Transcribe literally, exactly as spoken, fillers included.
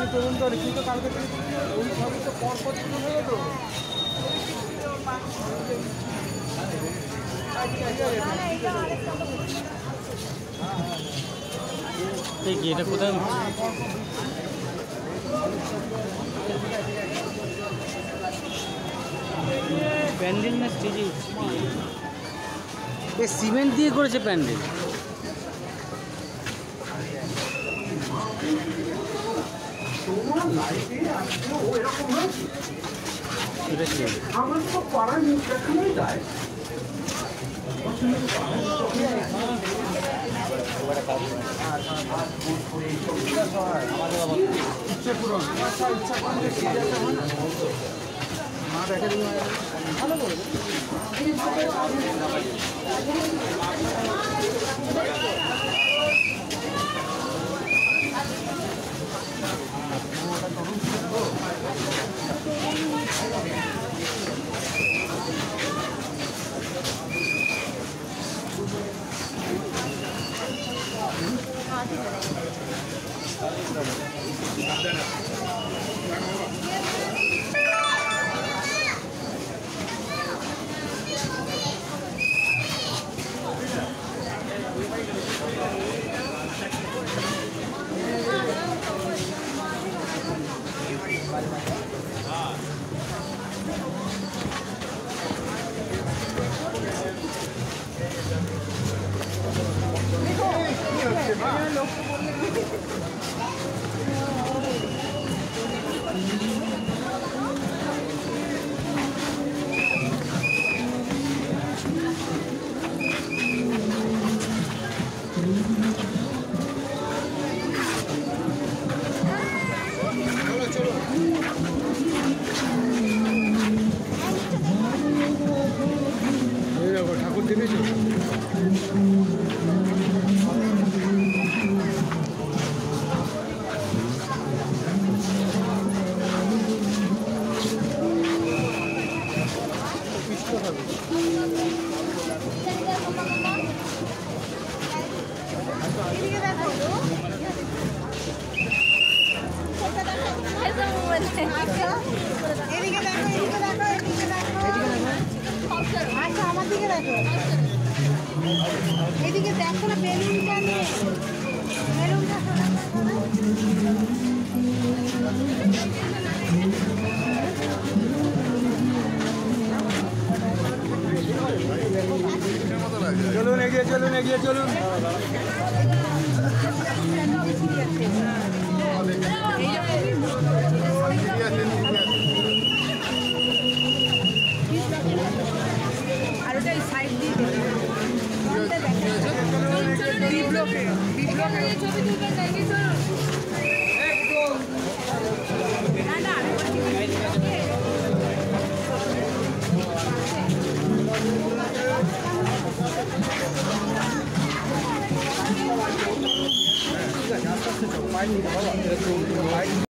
তরুণ তো কিন্তু কালকে ওই সবই তো পর পর শুরু হলো তো কি এটা কোথায় প্যান্ডেল না স্টেজে এ সিমেন্ট দিয়ে করেছে প্যান্ডেল আমরা তো পাড়ার মুখ দেখানোই যায় ইচ্ছে পূরণ ইচ্ছা ইচ্ছা মা দেখে দিন ভালো করে ঠাকুর দেখেছো আচ্ছা আমার দিকে দেখো এদিকে দেখো না বেলুনটা নিয়ে বেলুনটা চলুন এগিয়ে চলুন এগিয়ে চলুন আর ওটা সাইড দিয়ে বি ব্লকে বি ব্লকে ছবি তুলবেন নাকি চলুন না না ঠিক আছে আস্তে আস্তে চল পাইনি বাবা